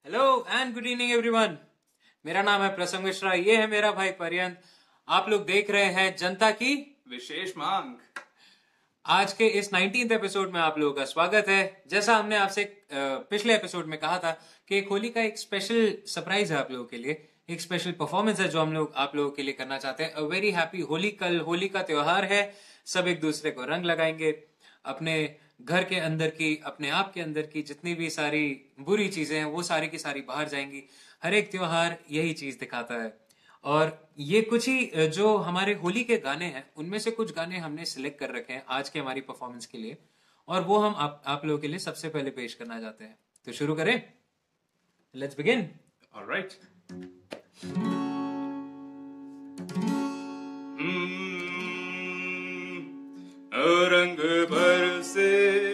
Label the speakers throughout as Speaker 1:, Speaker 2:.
Speaker 1: Hello and good evening everyone. मेरा नाम है प्रसंग मिश्रा, ये है मेरा भाई पर्यंत। आप लोग देख रहे हैं जनता की
Speaker 2: विशेष मांग।
Speaker 1: आज के इस 19th एपिसोड में आप लोगों का स्वागत है। जैसा हमने आपसे पिछले एपिसोड में कहा था कि एक होली का एक स्पेशल सरप्राइज है आप लोगों के लिए, एक स्पेशल परफॉर्मेंस है जो हम लोग आप लोगों के लिए करना चाहते हैं। A very happy Holi. कल होली का त्योहार है, सब एक दूसरे को रंग लगाएंगे। अपने घर के अंदर की, अपने आप के अंदर की जितनी भी सारी बुरी चीजें हैं वो सारी की सारी बाहर जाएंगी। हर एक त्योहार यही चीज दिखाता है। और ये कुछ ही जो हमारे होली के गाने हैं उनमें से कुछ गाने हमने सिलेक्ट कर रखे हैं आज के हमारी परफॉर्मेंस के लिए, और वो हम आप लोगों के लिए सबसे पहले पेश करना चाहते हैं। तो शुरू करें, लेट्स बिगिन।
Speaker 2: ऑलराइट। रंग बरसे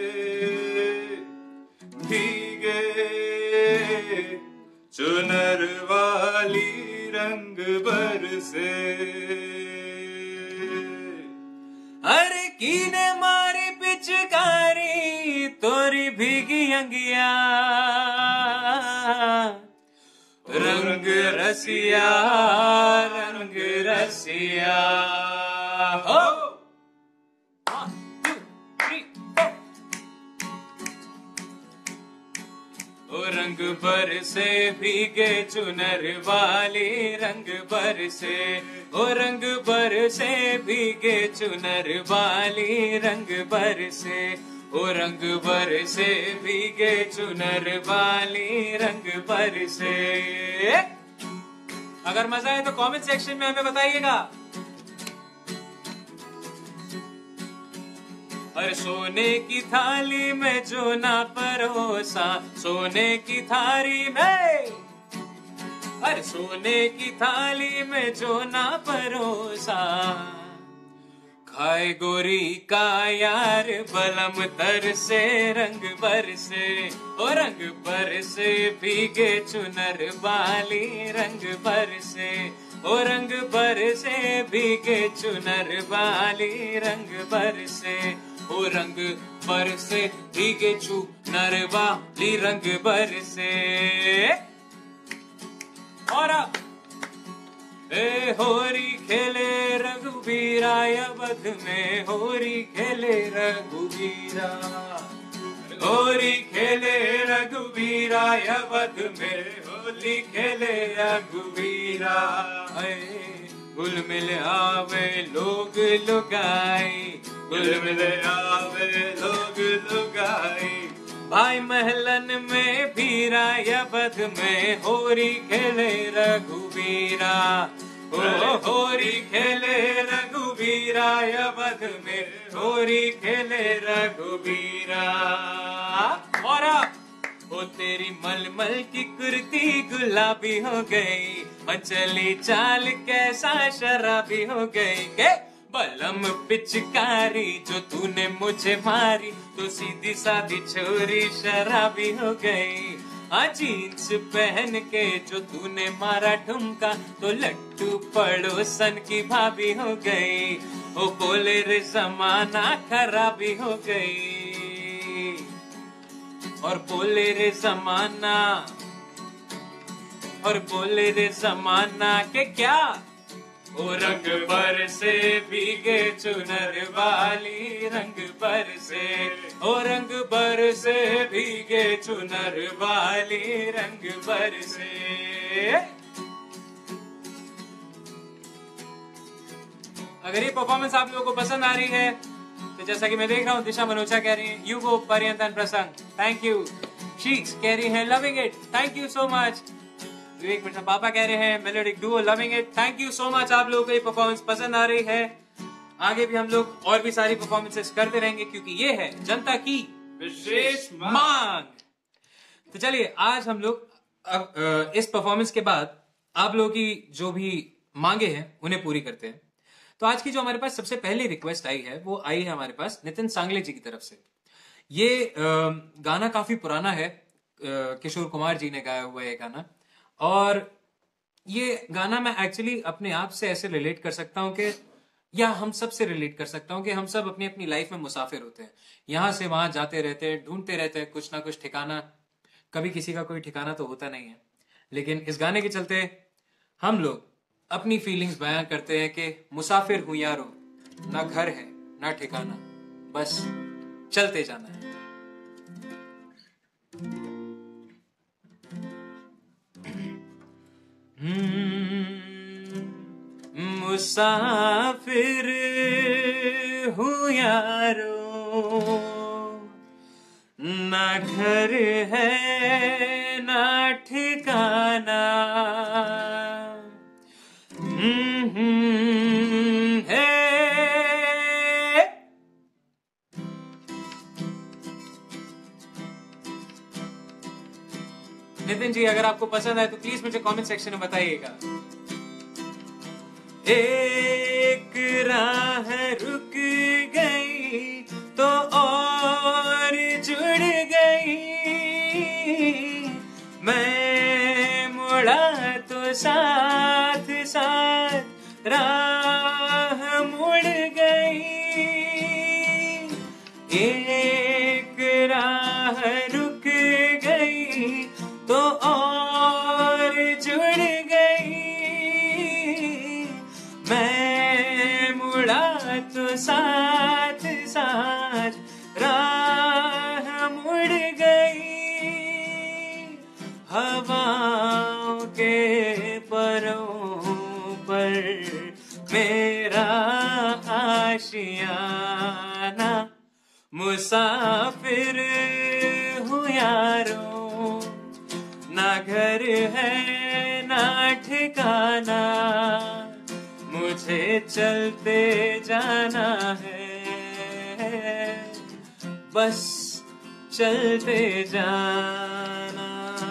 Speaker 2: भीगे चुनर वाली रंग बरसे,
Speaker 1: अरे कीने मारी पिचकारी तोरी भीगी अंगिया, रंग रसिया रंग रसिया हो। रंग बरसे भीगे चुनर वाली रंग बरसे, ओ रंग बरसे भीगे चुनर वाली रंग बरसे, ओ रंग बरसे भीगे चुनर वाली रंग बरसे। अगर मजा आए तो कमेंट सेक्शन में हमें बताइएगा। और सोने की थाली में जो ना परोसा, सोने की थाली में, अरे सोने की थाली में जो ना परोसा, खाए गोरी का यार बलम तर से रंग बरसे, ओ रंग बरसे भीगे चुनर वाली रंग बरसे, ओ रंग बरसे भीगे चुनर वाली रंग बरसे, ओ रंग बरसे भीगे चुनर वाली रंग बरसे। और होरी खेले रघुवीरा अवध में, होरी खेले रघुवीरा, होरी खेले रघुवीरा अवध में, होली खेले रघुवीरा। गुल मिल आवे लोग लुगाई, गुल मिल आवे लोग लुगाई, भाई महलन में भीरा अवध में, होरी खेले रघुवीरा, ओ होरी खेले रघुवीरा अवध में, होरी खेले रघुवीरा। और ओ तेरी मलमल की कुर्ती गुलाबी हो गई, चली चाल कैसा शराबी हो गई, के बलम पिचकारी जो तूने मुझे मारी, तो सीधी सादी छोरी शराबी हो गई। जीन्स पहन के जो तूने मारा ठुमका, तो लट्टू पड़ोसन की भाभी हो गई। ओ बोले रे जमाना खराबी हो गई, और बोले रे जमाना, और बोले रे जमाना के क्या, ओ रंग बरसे भीगे चुनर वाली रंग बरसे, ओ रंग बरसे भीगे चुनर वाली रंग बरसे। अगर ये परफॉर्मेंस आप लोगों को पसंद आ रही है तो जैसा कि मैं देख रहा हूँ, दिशा मनोचा कह रही है यू गो पर्यंत एंड प्रसंग, थैंक यू। शीक्स कह रही है loving it, thank you so much. Vivek Mishra पापा कह रहे हैं melodic duo loving it, thank you so much. आप लोगों को ये परफॉर्मेंस पसंद आ रही है। आगे भी हम लोग और भी सारी परफॉर्मेंसेस करते रहेंगे क्योंकि ये है जनता की
Speaker 2: विशेष
Speaker 1: मांग। तो चलिए आज हम लोग अब इस परफॉर्मेंस के बाद आप लोगों की जो भी मांगे हैं उन्हें पूरी करते हैं। तो आज की जो हमारे पास सबसे पहली रिक्वेस्ट आई है वो आई है हमारे पास नितिन सांगले जी की तरफ से। ये गाना काफी पुराना है, किशोर कुमार जी ने गाया हुआ है ये गाना, और ये गाना मैं एक्चुअली अपने आप से ऐसे रिलेट कर सकता हूँ कि, या हम सब से रिलेट कर सकता हूँ कि हम सब अपनी अपनी लाइफ में मुसाफिर होते हैं, यहां से वहां जाते रहते हैं, ढूंढते रहते हैं कुछ ना कुछ ठिकाना। कभी किसी का कोई ठिकाना तो होता नहीं है, लेकिन इस गाने के चलते हम लोग अपनी फीलिंग्स बयां करते हैं कि मुसाफिर हूं यारो, ना घर है ना ठिकाना, बस चलते जाना है। मुसाफिर हूं यारो, ना घर है ना ठिकाना, है। नितिन जी, अगर आपको पसंद आए तो प्लीज मुझे कमेंट सेक्शन में बताइएगा। एक राह रुक गई तो और जुड़ गई, मैं मुड़ा तो साथ साथ राह मुड़ गई। एक राह रुक गई तो और जुड़ गई, मैं मुड़ा तो साथ साथ राह मुड़ गई। हवाओं के परों पर मेरा आशियाना, मुसाफिर हूँ यारो, ना घर है ना ठिकाना, मुझे चलते जाना है, बस चलते जाना।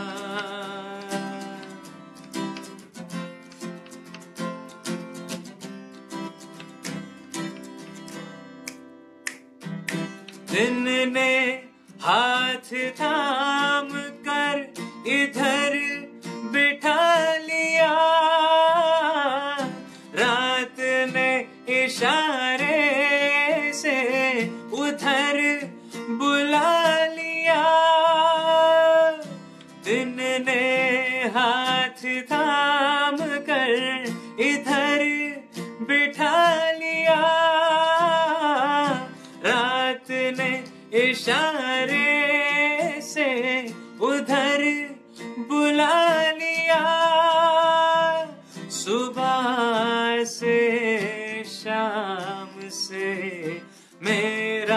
Speaker 1: दिन ने हाथ थाम कर इधर बिठा लिया, रात ने इशारे से उधर बुला लिया। दिन ने हाथ थाम कर इधर बिठा लिया, रात ने इशारे से उधर बुला लिया। सुबह से शाम से मेरा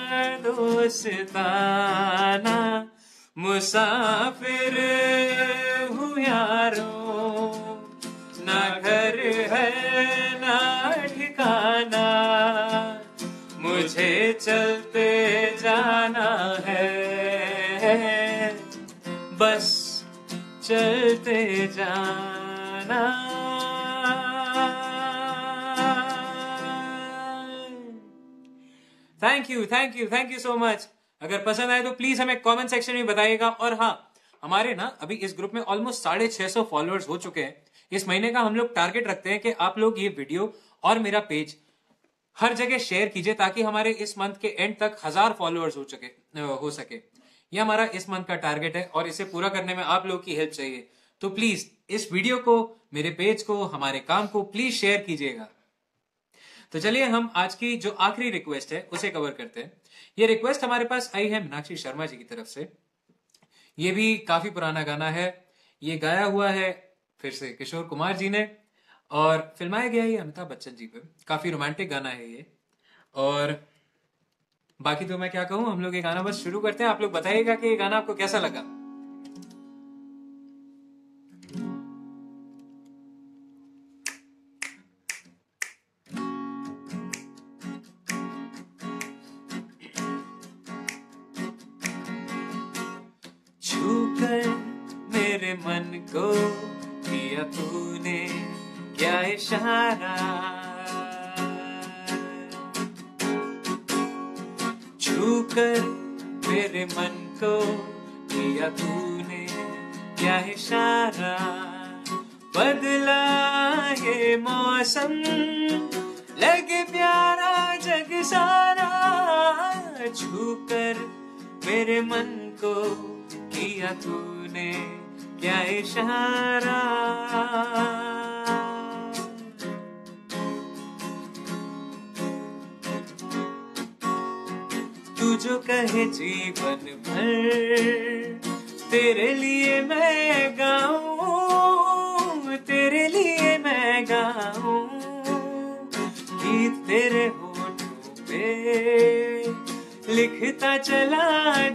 Speaker 1: दोस्ताना, मुसाफिर हूँ यारो, ना घर है ना ठिकाना, मुझे चलते जाना है, बस चलते जाना। Thank you so much. अगर पसंद आए तो प्लीज हमें कमेंट सेक्शन में बताइएगा। और हाँ, हमारे ना अभी इस ग्रुप में ऑलमोस्ट 650 फॉलोअर्स हो चुके हैं। इस महीने का हम लोग टारगेट रखते हैं कि आप लोग ये वीडियो और मेरा पेज हर जगह शेयर कीजिए, ताकि हमारे इस मंथ के एंड तक 1000 फॉलोअर्स हो सके। ये हमारा इस मंथ का टारगेट है और इसे पूरा करने में आप लोग की हेल्प चाहिए। तो प्लीज इस वीडियो को, मेरे पेज को, हमारे काम को प्लीज शेयर कीजिएगा। तो चलिए हम आज की जो आखिरी रिक्वेस्ट है उसे कवर करते हैं। ये रिक्वेस्ट हमारे पास आई है मीनाक्षी शर्मा जी की तरफ से। ये भी काफी पुराना गाना है। ये गाया हुआ है फिर से किशोर कुमार जी ने और फिल्माया गया है अमिताभ बच्चन जी पे। काफी रोमांटिक गाना है ये। और बाकी तो मैं क्या कहूं, हम लोग ये गाना बस शुरू करते हैं। आप लोग बताइएगा कि ये गाना आपको कैसा लगा। छूकर मेरे मन को किया तूने क्या इशारा, छूकर मेरे मन को किया तूने क्या इशारा, बदला ये मौसम लगे प्यारा जग सारा, छूकर मेरे मन को किया तूने क्या इशारा। तू जो कहे जीवन भर तेरे लिए मैं गाऊं, तेरे लिए मैं गाऊं, गीत तेरे होठों पे लिखता चला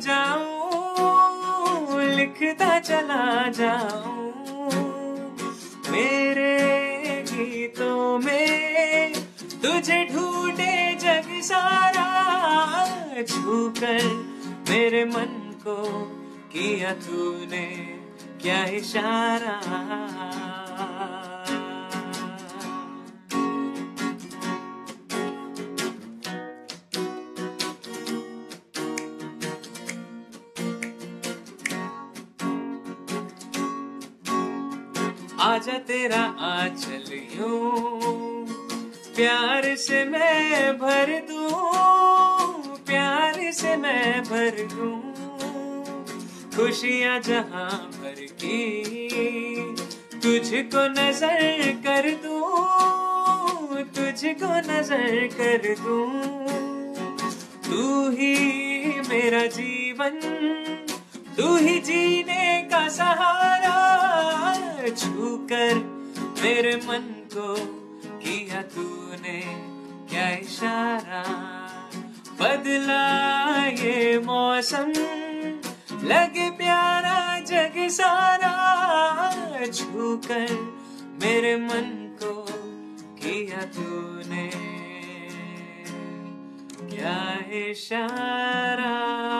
Speaker 1: जाऊं, लिखता चला जाऊं। मेरे गीतों में तुझे ढूंढे जग सारा, छूकर मेरे मन को किया तूने क्या इशारा। आजा तेरा आंचल यूं प्यार से मैं भर दूं, प्यार से मैं भर दूं। खुशियां जहां भर की तुझको नजर कर दूं, तुझको नजर कर दूं। तू ही मेरा जीवन, तू ही जीने का सहारा, छूकर मेरे मन को किया तूने क्या इशारा। बदला ये मौसम लगे प्यारा जग सारा, छूकर मेरे मन को किया तूने क्या इशारा।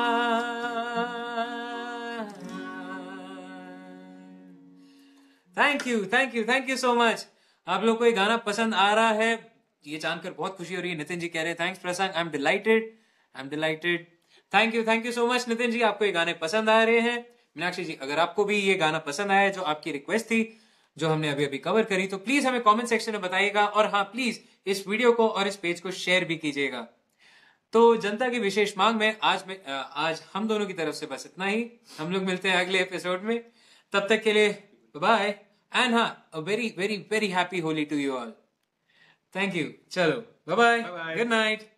Speaker 1: Thank you so much. आप लोग को ये गाना पसंद आ रहा है ये जानकर बहुत खुशी हो रही है। नितिन जी कह रहे हैं thanks Prasang, I am delighted. Thank you so much Nitin ji, आपको ये गाने पसंद आ रहे हैं। मीनाक्षी जी, अगर आपको भी ये गाना पसंद आया जो आपकी रिक्वेस्ट थी, जो हमने अभी अभी कवर करी, तो प्लीज हमें कमेंट सेक्शन में बताइएगा। और हाँ, प्लीज इस वीडियो को और इस पेज को शेयर भी कीजिएगा। तो जनता की विशेष मांग में आज हम दोनों की तरफ से बस इतना ही। हम लोग मिलते हैं अगले एपिसोड में, तब तक के लिए बाय। एंड हाँ, a very very very happy Holi to you all. Thank you. चलो बाय बाय, गुड नाइट।